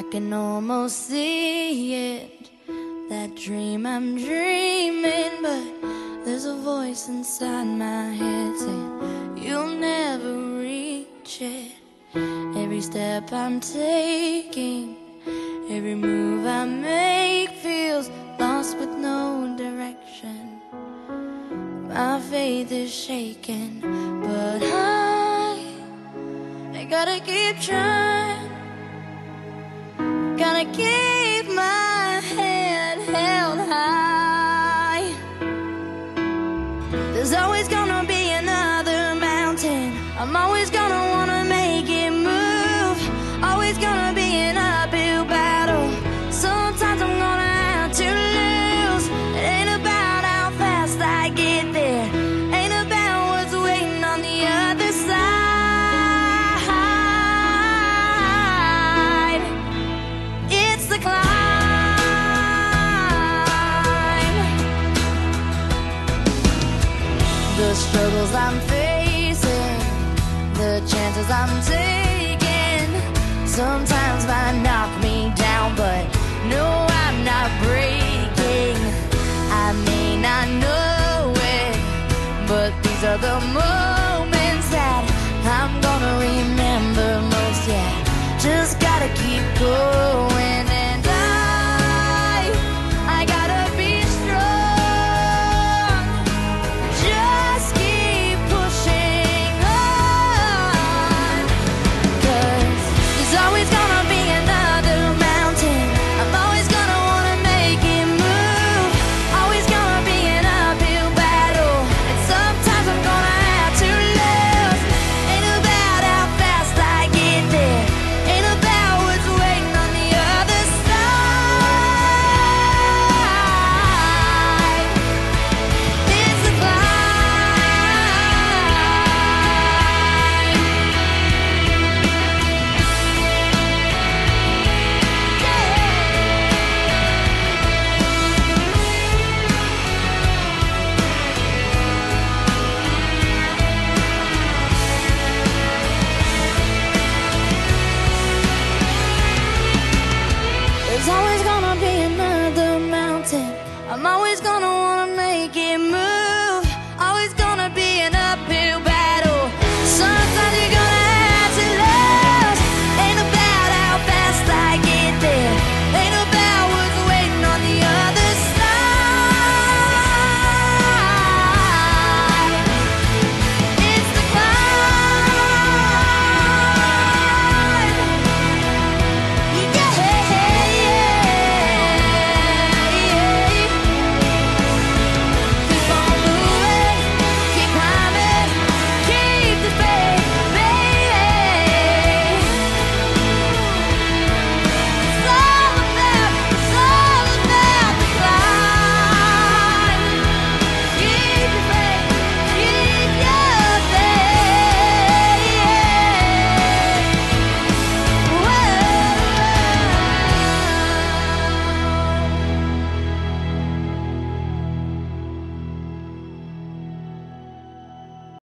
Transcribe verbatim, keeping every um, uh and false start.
can almost see it, that dream I'm dreaming, but there's a voice inside my head saying you'll never reach it. Every step I'm taking, every move I make feels lost with no direction. My faith is shaken, but I, I gotta keep trying. Gotta keep my head held high. There's always gonna be another mountain. I'm always gonna wanna make it move. Always gonna be an uphill battle. Sometimes I'm gonna have to lose. It ain't about how fast I get there, ain't about what's waiting on the other side. It's the climb. The struggles I'm facing, the chances I'm taking, sometimes might knock me down, but no, I'm not breaking. I may not know it, but these are the moments that I'm gonna remember most. Yeah, just gotta keep going.